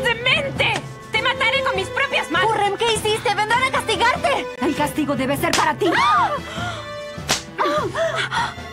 ¡Estás demente! ¡Te mataré con mis propias manos! ¡Khurram! ¿Qué hiciste? ¡Vendrán a castigarte! El castigo debe ser para ti.